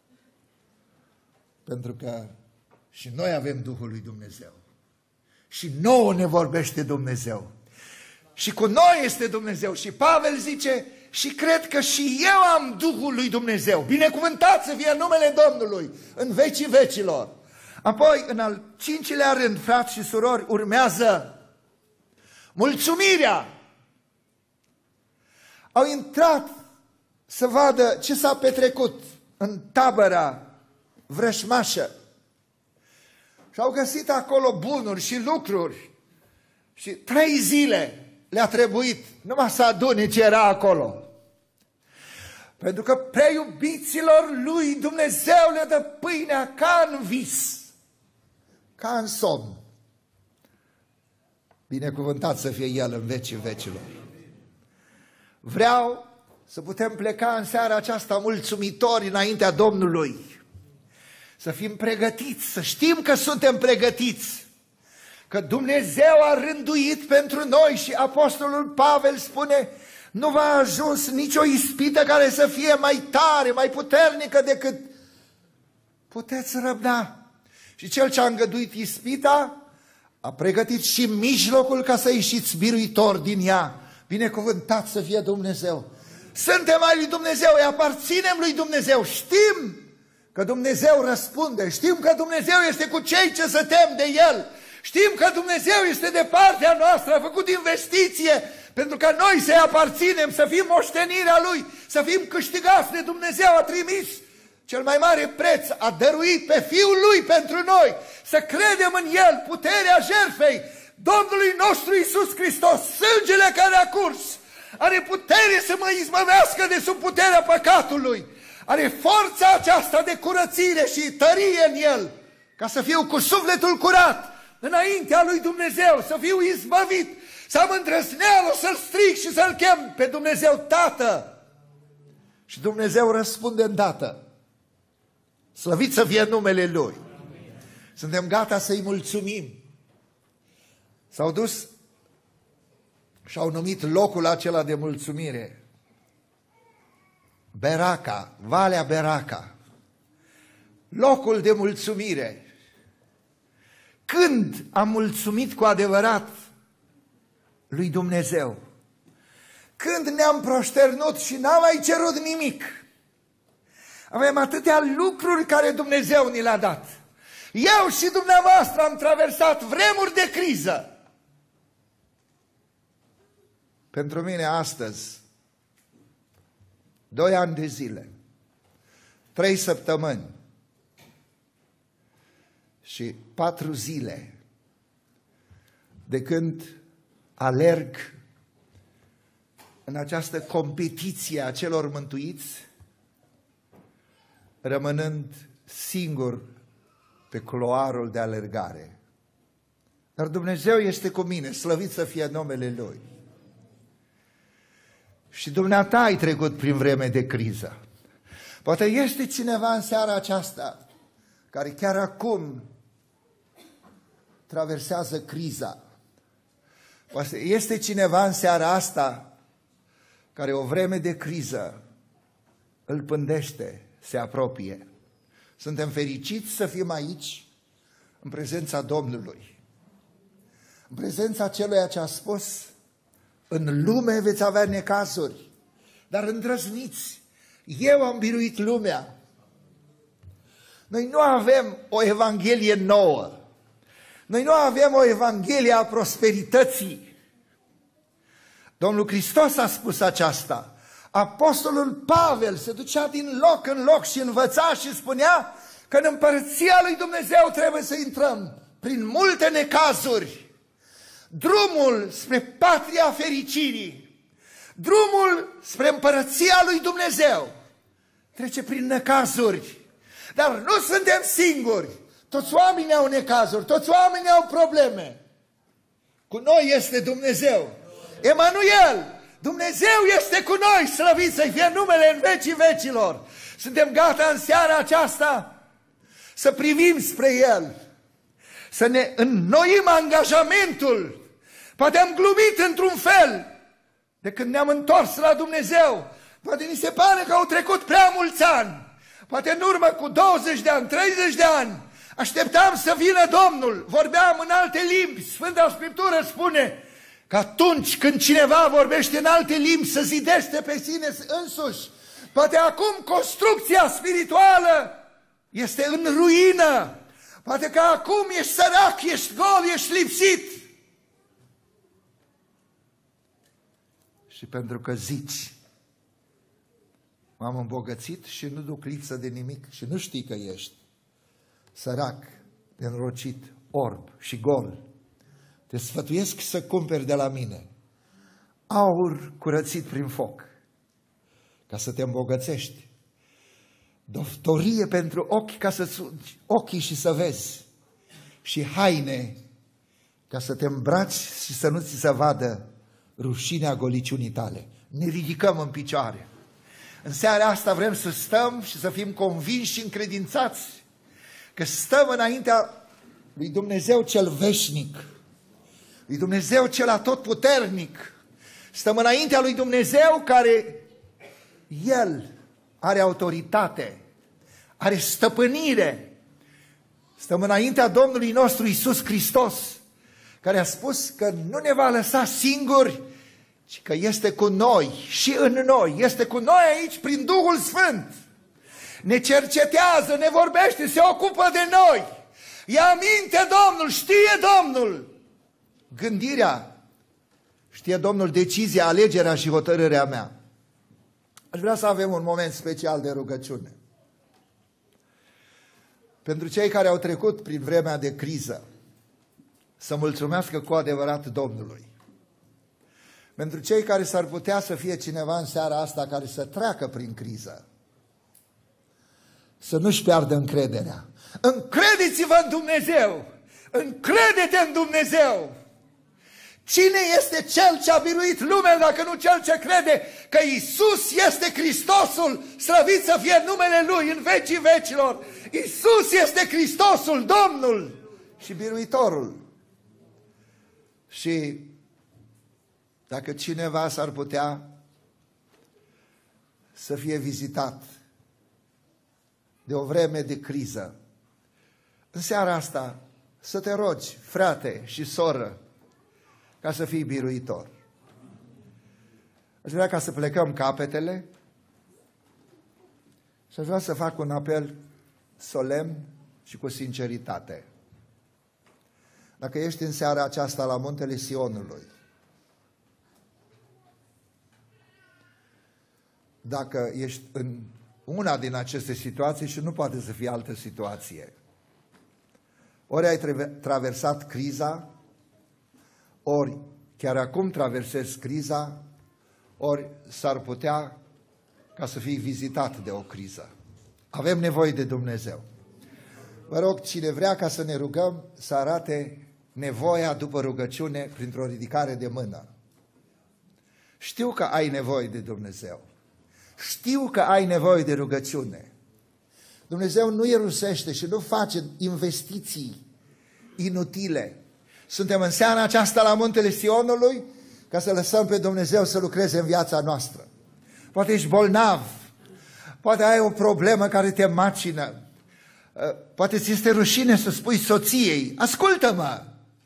Speaker 1: Pentru că și noi avem Duhul lui Dumnezeu. Și nouă ne vorbește Dumnezeu. Și cu noi este Dumnezeu. Și Pavel zice, și cred că și eu am Duhul lui Dumnezeu. Binecuvântat să fie numele Domnului în vecii vecilor. Apoi, în al cincilea rând, frați și surori, urmează mulțumirea. Au intrat să vadă ce s-a petrecut în tabăra vrășmașă. Și au găsit acolo bunuri și lucruri. Și trei zile le-a trebuit numai să adune ce era acolo. Pentru că preiubiților lui Dumnezeu le dă pâinea ca în vis, ca în somn. Binecuvântat să fie El în vecii vecilor. Vreau să putem pleca în seara aceasta mulțumitori înaintea Domnului. Să fim pregătiți, să știm că suntem pregătiți. Că Dumnezeu a rânduit pentru noi și Apostolul Pavel spune, nu v-a ajuns nicio ispită care să fie mai tare, mai puternică decât puteți răbda. Și Cel ce a îngăduit ispita a pregătit și mijlocul ca să ieșiți biruitor din ea. Binecuvântat să fie Dumnezeu. Suntem ai lui Dumnezeu, îi aparținem lui Dumnezeu. Știm că Dumnezeu răspunde, știm că Dumnezeu este cu cei ce se tem de El. Știm că Dumnezeu este de partea noastră, a făcut investiție pentru ca noi să-i aparținem, să fim moștenirea Lui, să fim câștigați de Dumnezeu. A trimis cel mai mare preț, a dăruit pe Fiul Lui pentru noi, să credem în El, puterea jertfei Domnului nostru Iisus Hristos, sângele care a curs, are putere să mă izbăvească de sub puterea păcatului, are forța aceasta de curățire și tărie în El, ca să fiu cu sufletul curat înaintea lui Dumnezeu, să fiu izbăvit, să am îndrăzneală să-L strig și să-L chem pe Dumnezeu Tată. Și Dumnezeu răspunde îndată. Slăvit să fie numele Lui. Suntem gata să-i mulțumim. S-au dus și au numit locul acela de mulțumire Beraca, Valea Beraca. Locul de mulțumire. Când am mulțumit cu adevărat lui Dumnezeu? Când ne-am proșternut și n-am mai cerut nimic. Avem atâtea lucruri care Dumnezeu ni le-a dat. Eu și dumneavoastră am traversat vremuri de criză. Pentru mine astăzi, doi ani de zile, trei săptămâni și patru zile de când alerg în această competiție a celor mântuiți, rămânând singur pe culoarul de alergare. Dar Dumnezeu este cu mine, slăvit să fie numele Lui. Și dumneata ai trecut prin vreme de criză. Poate este cineva în seara aceasta care chiar acum traversează criza. Poate este cineva în seara asta care o vreme de criză îl pândește, se apropie. Suntem fericiți să fim aici, în prezența Domnului, în prezența celuia ce a spus: în lume veți avea necazuri, dar îndrăzniți, eu am biruit lumea. Noi nu avem o evanghelie nouă, noi nu avem o evanghelie a prosperității. Domnul Hristos a spus aceasta. Apostolul Pavel se ducea din loc în loc și învăța și spunea că în împărăția lui Dumnezeu trebuie să intrăm prin multe necazuri. Drumul spre patria fericirii, drumul spre împărăția lui Dumnezeu trece prin necazuri. Dar nu suntem singuri. Toți oamenii au necazuri, toți oamenii au probleme. Cu noi este Dumnezeu. Emanuel, Dumnezeu este cu noi, slăvit să-i fie numele în vecii vecilor. Suntem gata în seara aceasta să privim spre El, să ne înnoim angajamentul. Poate am glumit într-un fel de când ne-am întors la Dumnezeu. Poate ni se pare că au trecut prea mulți ani. Poate în urmă cu douăzeci de ani, treizeci de ani, așteptam să vină Domnul. Vorbeam în alte limbi. Sfânta Scriptură spune că atunci când cineva vorbește în alte limbi să zidește pe sine însuși. Poate acum construcția spirituală este în ruină. Poate că acum ești sărac, ești gol, ești lipsit. Și pentru că zici: m-am îmbogățit și nu duc lipsă de nimic, și nu știi că ești sărac, înrocit, orb și gol, te sfătuiesc să cumperi de la mine aur curățit prin foc, ca să te îmbogățești, doftorie pentru ochi, ca să sugi ochii și să vezi, și haine, ca să te îmbraci și să nu ți se vadă rușinea goliciunii tale. Ne ridicăm în picioare. În seara asta vrem să stăm și să fim convinși și încredințați că stăm înaintea lui Dumnezeu cel veșnic, lui Dumnezeu cel atotputernic. Stăm înaintea lui Dumnezeu care El are autoritate, are stăpânire. Stăm înaintea Domnului nostru Iisus Hristos, care a spus că nu ne va lăsa singuri, ci că este cu noi și în noi. Este cu noi aici prin Duhul Sfânt. Ne cercetează, ne vorbește, se ocupă de noi. Ia minte Domnul, știe Domnul gândirea, știe Domnul decizia, alegerea și hotărârea mea. Aș vrea să avem un moment special de rugăciune. Pentru cei care au trecut prin vremea de criză, să mulțumească cu adevărat Domnului. Pentru cei care s-ar putea să fie cineva în seara asta care să treacă prin criză, să nu-și piardă încrederea. Încredeți-vă în Dumnezeu! Încrede-te în Dumnezeu! Cine este Cel ce a biruit lumea dacă nu Cel ce crede că Iisus este Hristosul, slăvit să fie numele Lui în vecii vecilor? Iisus este Hristosul, Domnul și biruitorul. Și dacă cineva s-ar putea să fie vizitat de o vreme de criză, în seara asta să te rogi, frate și soră, ca să fii biruitor. Aș vrea ca să plecăm capetele și aș vrea să fac un apel solemn și cu sinceritate. Dacă ești în seara aceasta la Muntele Sionului, dacă ești în una din aceste situații și nu poate să fie altă situație, ori ai traversat criza, ori chiar acum traversezi criza, ori s-ar putea ca să fii vizitat de o criză. Avem nevoie de Dumnezeu. Vă rog, cine vrea ca să ne rugăm, să arate nevoia după rugăciune printr-o ridicare de mână. Știu că ai nevoie de Dumnezeu. Știu că ai nevoie de rugăciune. Dumnezeu nu irosește și nu face investiții inutile. Suntem în seara aceasta la Muntele Sionului ca să lăsăm pe Dumnezeu să lucreze în viața noastră. Poate ești bolnav, poate ai o problemă care te macină, Poate ți este rușine să spui soției, ascultă-mă!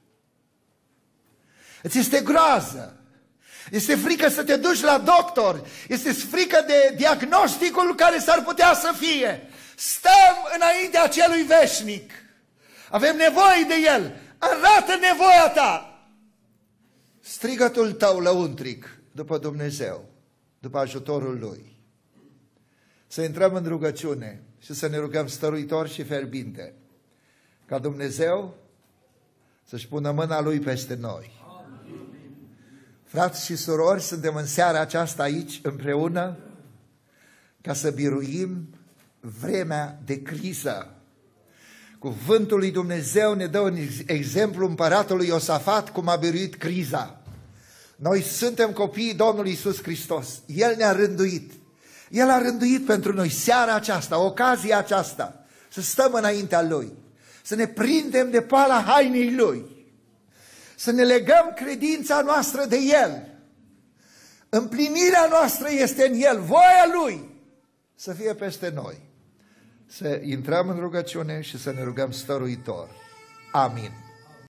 Speaker 1: Îți este groază, este frică să te duci la doctor, este frică de diagnosticul care s-ar putea să fie. Stăm înaintea celui veșnic, avem nevoie de El, arată nevoia ta. Strigătul tău lăuntric după Dumnezeu, după ajutorul Lui. Să intrăm în rugăciune și să ne rugăm stăruitor și fierbinte ca Dumnezeu să-și pună mâna Lui peste noi. Frați și surori, suntem în seara aceasta aici împreună ca să biruim vremea de criză. Cuvântul lui Dumnezeu ne dă un exemplu împăratului Iosafat cum a biruit criza. Noi suntem copiii Domnului Iisus Hristos. El ne-a rânduit. El a rânduit pentru noi seara aceasta, ocazia aceasta, să stăm înaintea Lui, să ne prindem de pala hainei Lui, să ne legăm credința noastră de El. Împlinirea noastră este în El, voia Lui să fie peste noi. Să intrăm în rugăciune și să ne rugăm stăruitor. Amin.